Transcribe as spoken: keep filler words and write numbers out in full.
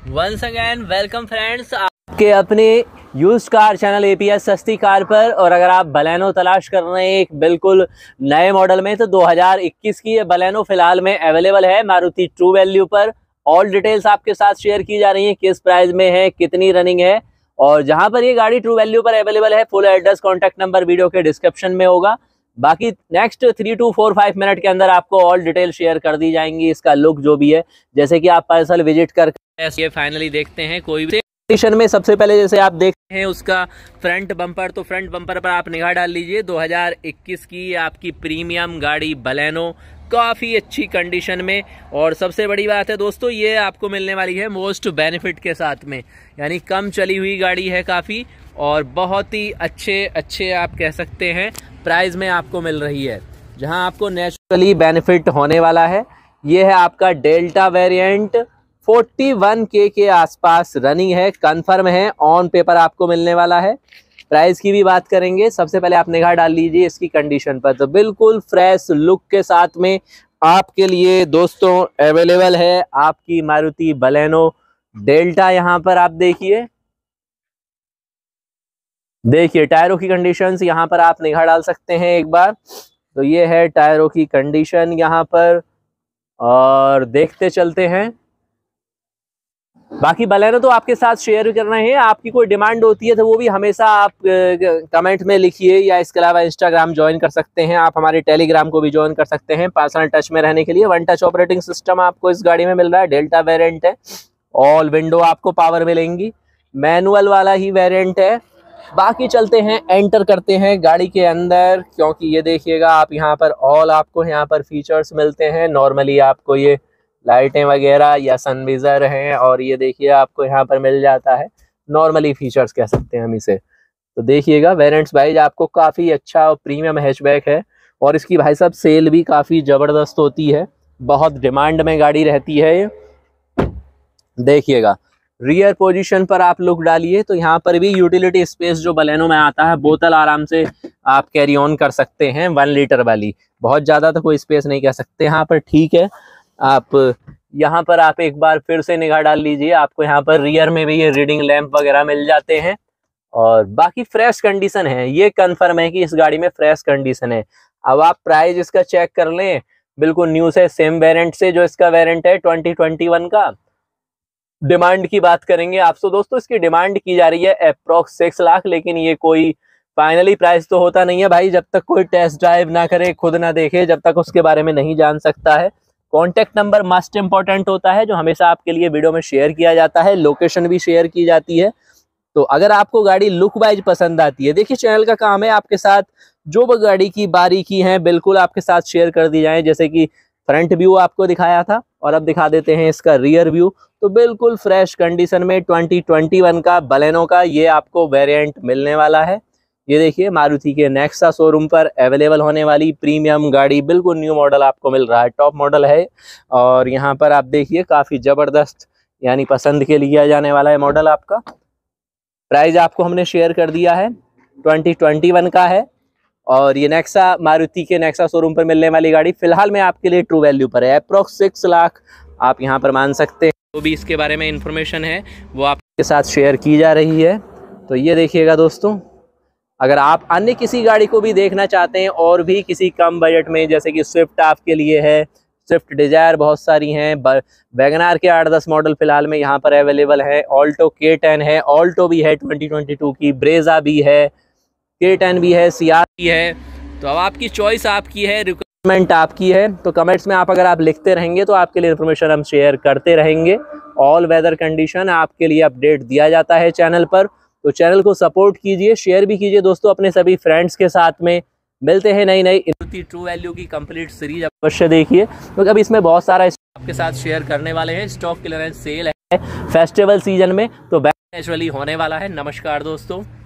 Once again welcome friends आपके अपने used car channel APS सस्ती कार पर। और अगर आप बलेनो तलाश कर रहे हैं एक बिल्कुल नए मॉडल में, तो दो हज़ार इक्कीस की ये बलेनो फिलहाल में अवेलेबल है मारुति ट्रू वैल्यू पर। ऑल डिटेल्स आपके साथ शेयर की जा रही हैं, किस प्राइस में है, कितनी रनिंग है और जहां पर ये गाड़ी ट्रू वैल्यू पर अवेलेबल है full address contact number video के डिस्क्रिप्शन में होगा। बाकी next three two four five minute के अंदर आपको ऑल डिटेल शेयर कर दी जाएंगी। इसका लुक जो भी है, जैसे कि आप पर्सनल विजिट कर ये फाइनली देखते हैं। कोई भी कंडीशन में सबसे पहले जैसे आप देखते हैं उसका फ्रंट बम्पर, तो फ्रंट बम्पर पर आप निगाह डाल लीजिए। दो हज़ार इक्कीस की आपकी प्रीमियम गाड़ी बलेनो काफ़ी अच्छी कंडीशन में। और सबसे बड़ी बात है दोस्तों, ये आपको मिलने वाली है मोस्ट बेनिफिट के साथ में, यानी कम चली हुई गाड़ी है काफ़ी और बहुत ही अच्छे अच्छे आप कह सकते हैं प्राइस में आपको मिल रही है, जहां आपको नेचुरली बेनिफिट होने वाला है। ये है आपका डेल्टा वेरिएंट, इकतालीस के के आसपास रनिंग है, कंफर्म है, ऑन पेपर आपको मिलने वाला है। प्राइस की भी बात करेंगे, सबसे पहले आप निगाह डाल लीजिए इसकी कंडीशन पर, तो बिल्कुल फ्रेश लुक के साथ में आपके लिए दोस्तों अवेलेबल है आपकी मारुति बलेनो डेल्टा। यहाँ पर आप देखिए देखिए टायरों की कंडीशंस यहाँ पर आप निगाह डाल सकते हैं एक बार। तो ये है टायरों की कंडीशन यहाँ पर, और देखते चलते हैं। बाकी बलेनो तो आपके साथ शेयर कर रहे हैं, आपकी कोई डिमांड होती है तो वो भी हमेशा आप कमेंट में लिखिए, या इसके अलावा इंस्टाग्राम ज्वाइन कर सकते हैं आप, हमारे टेलीग्राम को भी ज्वाइन कर सकते हैं पर्सनल टच में रहने के लिए। वन टच ऑपरेटिंग सिस्टम आपको इस गाड़ी में मिल रहा है, डेल्टा वेरिएंट है, ऑल विंडो आपको पावर मिलेंगी, मैनुअल वाला ही वेरिएंट है। बाकी चलते हैं, एंटर करते हैं गाड़ी के अंदर, क्योंकि ये देखिएगा आप यहाँ पर ऑल आपको यहाँ पर फीचर्स मिलते हैं। नॉर्मली आपको ये लाइटें वगैरह या सनविजर हैं, और ये देखिए आपको यहाँ पर मिल जाता है नॉर्मली फीचर्स कह सकते हैं हम इसे। तो देखिएगा वेरिएंट्स भाई आपको काफ़ी अच्छा और प्रीमियम हैचबैक है, और इसकी भाई साहब सेल भी काफ़ी ज़बरदस्त होती है, बहुत डिमांड में गाड़ी रहती है ये। देखिएगा रियर पोजीशन पर आप लुक डालिए, तो यहाँ पर भी यूटिलिटी स्पेस जो बलेनो में आता है, बोतल आराम से आप कैरी ऑन कर सकते हैं, वन लीटर वाली। बहुत ज़्यादा तो कोई स्पेस नहीं कह सकते यहाँ पर, ठीक है। आप यहाँ पर आप एक बार फिर से निगाह डाल लीजिए, आपको यहाँ पर रियर में भी ये रीडिंग लैंप वगैरह मिल जाते हैं। और बाकी फ्रेश कंडीशन है, ये कंफर्म है कि इस गाड़ी में फ्रेश कंडीशन है। अब आप प्राइस इसका चेक कर लें, बिल्कुल न्यू से सेम वेरिएंट से जो इसका वेरिएंट है ट्वेंटी ट्वेंटी वन का। डिमांड की बात करेंगे आपसे दोस्तों, इसकी डिमांड की जा रही है अप्रोक्स सिक्स लाख, लेकिन ये कोई फाइनली प्राइस तो होता नहीं है भाई, जब तक कोई टेस्ट ड्राइव ना करे, खुद ना देखे, जब तक उसके बारे में नहीं जान सकता है। कॉन्टैक्ट नंबर मस्ट इंपॉर्टेंट होता है, जो हमेशा आपके लिए वीडियो में शेयर किया जाता है, लोकेशन भी शेयर की जाती है। तो अगर आपको गाड़ी लुक वाइज पसंद आती है, देखिए चैनल का काम है आपके साथ जो भी गाड़ी की बारीकी है बिल्कुल आपके साथ शेयर कर दी जाए। जैसे कि फ्रंट व्यू आपको दिखाया था, और अब दिखा देते हैं इसका रियर व्यू। तो बिल्कुल फ्रेश कंडीशन में ट्वेंटी ट्वेंटी वन का बलेनो का ये आपको वेरिएंट मिलने वाला है। ये देखिए मारुति के नेक्सा शोरूम पर अवेलेबल होने वाली प्रीमियम गाड़ी, बिल्कुल न्यू मॉडल आपको मिल रहा है, टॉप मॉडल है। और यहाँ पर आप देखिए काफ़ी ज़बरदस्त, यानी पसंद के लिया जाने वाला है मॉडल आपका। प्राइस आपको हमने शेयर कर दिया है, ट्वेंटी ट्वेंटी वन का है, और ये नेक्सा मारुति के नेक्सा शोरूम पर मिलने वाली गाड़ी फिलहाल में आपके लिए ट्रू वैल्यू पर है, अप्रोक्स सिक्स लाख आप यहाँ पर मान सकते हैं। जो भी इसके बारे में इंफॉर्मेशन है वो आपके साथ शेयर की जा रही है। तो ये देखिएगा दोस्तों, अगर आप अन्य किसी गाड़ी को भी देखना चाहते हैं और भी किसी कम बजट में, जैसे कि स्विफ्ट आपके लिए है, स्विफ्ट डिजायर बहुत सारी हैं, वैगनार के आठ दस मॉडल फिलहाल में यहाँ पर अवेलेबल है, ऑल्टो के टेन है, ऑल्टो भी है ट्वेंटी ट्वेंटी टू की, ब्रेजा भी है, के टेन भी है, सियार भी है। तो अब आपकी चॉइस आपकी है, रिक्वायरमेंट आपकी है। तो कमेंट्स में आप अगर आप लिखते रहेंगे तो आपके लिए इन्फॉर्मेशन हम शेयर करते रहेंगे। ऑल वेदर कंडीशन आपके लिए अपडेट दिया जाता है चैनल पर, तो चैनल को सपोर्ट कीजिए, शेयर भी कीजिए दोस्तों अपने सभी फ्रेंड्स के साथ में। मिलते हैं नई नई ट्रू वैल्यू की कंप्लीट सीरीज, अवश्य देखिए, क्योंकि तो अभी इसमें बहुत सारा आपके साथ शेयर करने वाले हैं। स्टॉक क्लियरेंस सेल है फेस्टिवल सीजन में, तो बैक नेचुरली होने वाला है। नमस्कार दोस्तों।